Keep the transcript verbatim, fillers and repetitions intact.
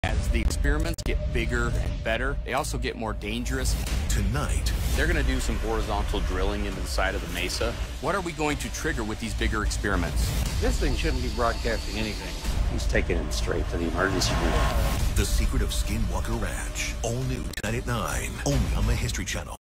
As the experiments get bigger and better, they also get more dangerous. Tonight, they're going to do some horizontal drilling into the side of the Mesa. What are we going to trigger with these bigger experiments? This thing shouldn't be broadcasting anything. He's taking him straight to the emergency room. The Secret of Skinwalker Ranch. All new tonight at nine. Only on the History Channel.